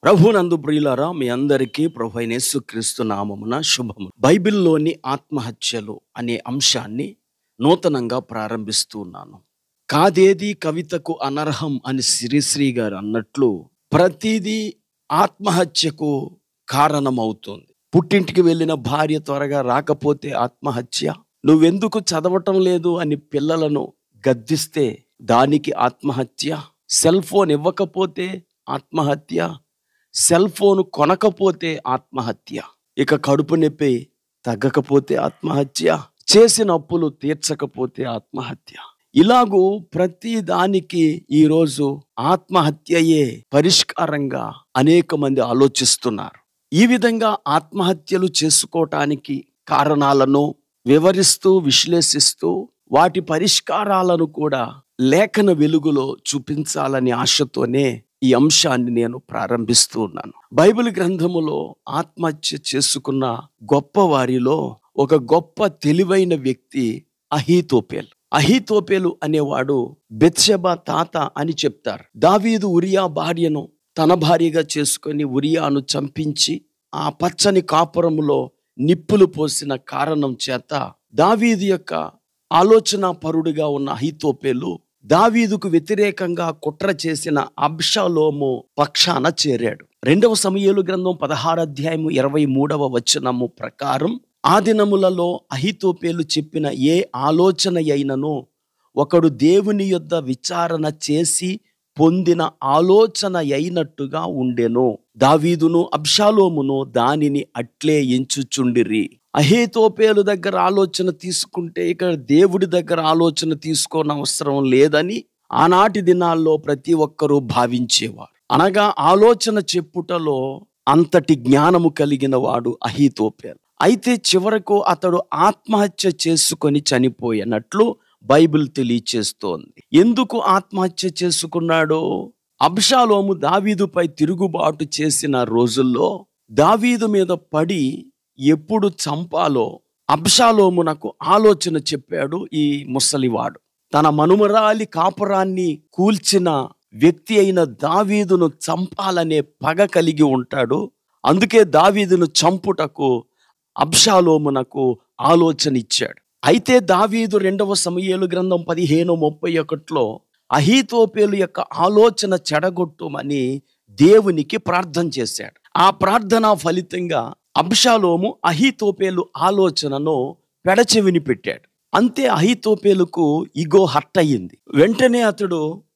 ప్రభునందు ప్రియులారా, మీ అందరికీ ప్రభువైన యేసుక్రీస్తు నామమున శుభము. బైబిల్లోని ఆత్మహత్యలు అనే అంశాన్ని నూతనంగా ప్రారంభిస్తూ ఉన్నాను. కాదేది కవితకు అనర్హం అని శ్రీశ్రీ గారు అన్నట్లు ప్రతిదీ ఆత్మహత్యకు కారణమవుతుంది. పుట్టింటికి వెళ్ళిన భార్య త్వరగా రాకపోతే ఆత్మహత్య, నువ్వెందుకు చదవటం లేదు అని పిల్లలను గద్దిస్తే దానికి ఆత్మహత్య, సెల్ ఫోన్ ఇవ్వకపోతే ఆత్మహత్య, సెల్ ఫోన్ కొనకపోతే ఆత్మహత్య, ఇక కడుపు నొప్పి తగ్గకపోతే ఆత్మహత్య, చేసిన అప్పులు తీర్చకపోతే ఆత్మహత్య. ఇలాగూ ప్రతి దానికి ఈరోజు ఆత్మహత్యయే పరిష్కారంగా అనేక మంది ఆలోచిస్తున్నారు. ఈ విధంగా ఆత్మహత్యలు చేసుకోవటానికి కారణాలను వివరిస్తూ విశ్లేషిస్తూ వాటి పరిష్కారాలను కూడా లేఖన వెలుగులో చూపించాలని ఆశతోనే ఈ అంశాన్ని నేను ప్రారంభిస్తూ ఉన్నాను. బైబిల్ గ్రంథములో ఆత్మహత్య చేసుకున్న గొప్ప వారిలో ఒక గొప్ప తెలివైన వ్యక్తి అహీతోపెలు. అహీతోపెలు అనేవాడు బెత్షెబా తాత అని చెప్తారు. దావీదు ఉరియా భార్యను తన భార్యగా చేసుకొని ఉరియాను చంపించి ఆ పచ్చని కాపురములో నిప్పులు పోసిన కారణం చేత దావీదు యొక్క ఆలోచన పరుడుగా ఉన్న అహీతోపెలు దావీదుకు వ్యతిరేకంగా కుట్ర చేసిన అబ్షాలోము పక్షాన చేరాడు. 2వ సమూయేలు గ్రంథం 16వ అధ్యాయము 23వ వచనము ప్రకారం, ఆ దినములలో అహీతోపెలు చెప్పిన ఏ ఆలోచన అయినను ఒకడు దేవుని యొద్ద విచారణ చేసి పొందిన ఆలోచన అయినట్టుగా ఉండెను. దావీదును అబ్షాలోమును దానిని అట్లే ఎంచుచుండిరి. అహీతోపెలు దగ్గర ఆలోచన తీసుకుంటే ఇక దేవుడి దగ్గర ఆలోచన తీసుకోని అవసరం లేదని ఆనాటి దినాల్లో ప్రతి ఒక్కరూ భావించేవారు. అనగా ఆలోచన చెప్పుటలో అంతటి జ్ఞానము కలిగిన వాడు అహీతోపెలు. అయితే చివరకు అతడు ఆత్మహత్య చేసుకొని చనిపోయినట్లు బైబిల్ తెలియచేస్తోంది. ఎందుకు ఆత్మహత్య చేసుకున్నాడో? అబ్షాలోము దావీదుపై తిరుగుబాటు చేసిన రోజుల్లో దావీదు మీద పడి ఎప్పుడు చంపాలో అబ్షాలోమునకు ఆలోచన చెప్పాడు ఈ ముసలివాడు. తన మనుమరాలి కాపురాన్ని కూల్చిన వ్యక్తి అయిన దావీదును చంపాలనే పగ కలిగి ఉంటాడు. అందుకే దావీదును చంపుటకు అబ్షాలోమునకు ఆలోచన ఇచ్చాడు. అయితే దావీదు 2వ సమూయేలు గ్రంథం 15:31లో అహీతోపెలు యొక్క ఆలోచన చెడగొట్టుమని దేవునికి ప్రార్థన చేశాడు. ఆ ప్రార్థన ఫలితంగా అబ్షాలోము అహీతోపెలు ఆలోచనను పెడచెవిని పెట్టాడు. అంతే అహీతోపెలుకు ఇగో హర్ట్ అయ్యింది. వెంటనే అతడు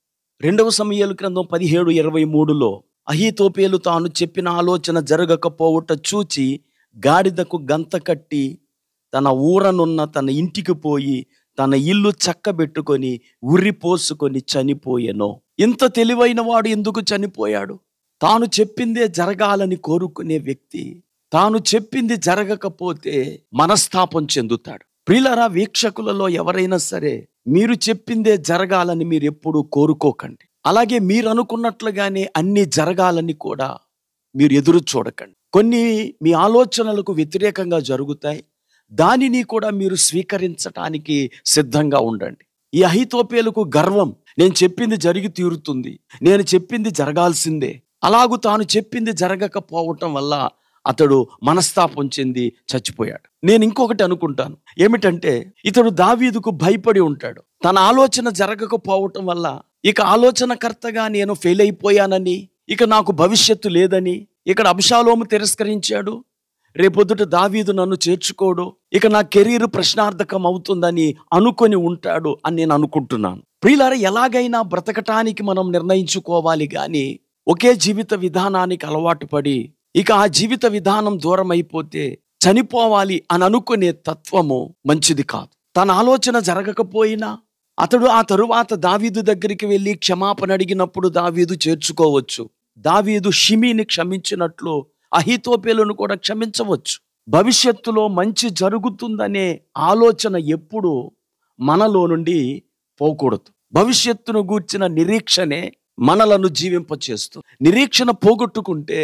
2వ సమూయేలు గ్రంథం 17:23లో అహీతోపెలు తాను చెప్పిన ఆలోచన జరగకపోవుట చూచి గాడిదకు గంత కట్టి తన ఊరనున్న తన ఇంటికి పోయి తన ఇల్లు చక్కబెట్టుకొని ఉర్రిపోసుకొని చనిపోయెను. ఇంత తెలివైన వాడు ఎందుకు చనిపోయాడు? తాను చెప్పిందే జరగాలని కోరుకునే వ్యక్తి తాను చెప్పింది జరగకపోతే మనస్తాపం చెందుతాడు. ప్రియులారా, వీక్షకులలో ఎవరైనా సరే మీరు చెప్పిందే జరగాలని మీరు ఎప్పుడూ కోరుకోకండి. అలాగే మీరు అనుకున్నట్లుగానే అన్నీ జరగాలని కూడా మీరు ఎదురు చూడకండి. కొన్ని మీ ఆలోచనలకు వ్యతిరేకంగా జరుగుతాయి. దానిని కూడా మీరు స్వీకరించటానికి సిద్ధంగా ఉండండి. ఈ అహీతోపెలుకు గర్వం, నేను చెప్పింది జరిగి తీరుతుంది, నేను చెప్పింది జరగాల్సిందే. అలాగూ తాను చెప్పింది జరగకపోవటం వల్ల అతడు మనస్తాపం చెంది చచ్చిపోయాడు. నేను ఇంకొకటి అనుకుంటాను, ఏమిటంటే ఇతడు దావీదుకు భయపడి ఉంటాడు. తన ఆలోచన జరగకపోవటం వల్ల ఇక ఆలోచనకర్తగా నేను ఫెయిల్ అయిపోయానని, ఇక నాకు భవిష్యత్తు లేదని, ఇక్కడ అబ్షాలోము తిరస్కరించాడు, రేపొద్దుట దావీదు నన్ను చేర్చుకోడు, ఇక నా కెరీర్ ప్రశ్నార్థకం అవుతుందని అనుకొని ఉంటాడు అని నేను అనుకుంటున్నాను. ప్రియులారా, ఎలాగైనా బ్రతకటానికి మనం నిర్ణయించుకోవాలి కానీ ఒకే జీవిత విధానానికి అలవాటు పడి ఇక ఆ జీవిత విధానం దూరం అయిపోతే చనిపోవాలి అని అనుకునే తత్వము మంచిది కాదు. తన ఆలోచన జరగకపోయినా అతడు ఆ తరువాత దావీదు దగ్గరికి వెళ్ళి క్షమాపణ అడిగినప్పుడు దావీదు చేర్చుకోవచ్చు. దావీదు షిమీని క్షమించినట్లు అహీతోపెలును కూడా క్షమించవచ్చు. భవిష్యత్తులో మంచి జరుగుతుందనే ఆలోచన ఎప్పుడు మనలో నుండి పోకూడదు. భవిష్యత్తును గూర్చిన నిరీక్షనే మనలను జీవింపచేస్తుంది. నిరీక్షణ పోగొట్టుకుంటే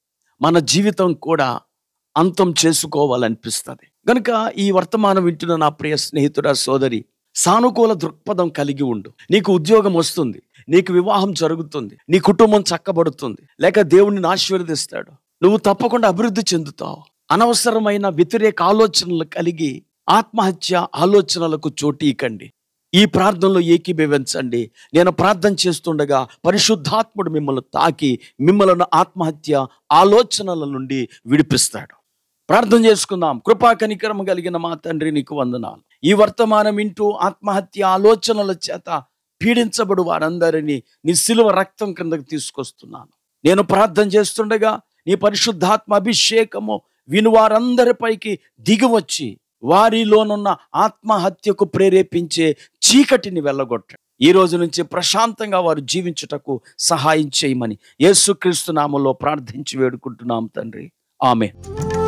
మన జీవితం కూడా అంతం చేసుకోవాలనిపిస్తుంది. కనుక ఈ వర్తమానం వింటున్న నా ప్రియ స్నేహితుడా, సోదరి, సానుకూల దృక్పథం కలిగి ఉండు. నీకు ఉద్యోగం వస్తుంది, నీకు వివాహం జరుగుతుంది, నీ కుటుంబం చక్కబడుతుంది, లేక దేవుడిని ఆశీర్వదిస్తాడు, నువ్వు తప్పకుండా అభివృద్ధి చెందుతావు. అనవసరమైన వ్యతిరేక ఆలోచనలు కలిగి ఆత్మహత్య ఆలోచనలకు చోటు ఇవ్వకండి. ఈ ప్రార్థనలో ఏకీభవించండి. నేను ప్రార్థన చేస్తుండగా పరిశుద్ధాత్ముడు మిమ్మల్ని తాకి మిమ్మల్ని ఆత్మహత్య ఆలోచనల నుండి విడిపిస్తాడు. ప్రార్థన చేసుకుందాం. కృపా కనికరము కలిగిన మా తండ్రి, నీకు వందనాలు. ఈ వర్తమానం వింటూ ఆత్మహత్య ఆలోచనల చేత పీడించబడు వారందరినీ నీ శిలువ రక్తం కిందకు తీసుకొస్తున్నాను. నేను ప్రార్థన చేస్తుండగా నీ పరిశుద్ధాత్మ అభిషేకము విను వారందరిపైకి దిగివచ్చి వారిలోనున్న ఆత్మహత్యకు ప్రేరేపించే చీకటిని వెళ్ళగొట్టాడు. ఈ రోజు నుంచి ప్రశాంతంగా వారు జీవించుటకు సహాయం చేయమని యేసుక్రీస్తు నామములో ప్రార్థించి వేడుకుంటున్నాం తండ్రి. ఆమేన్.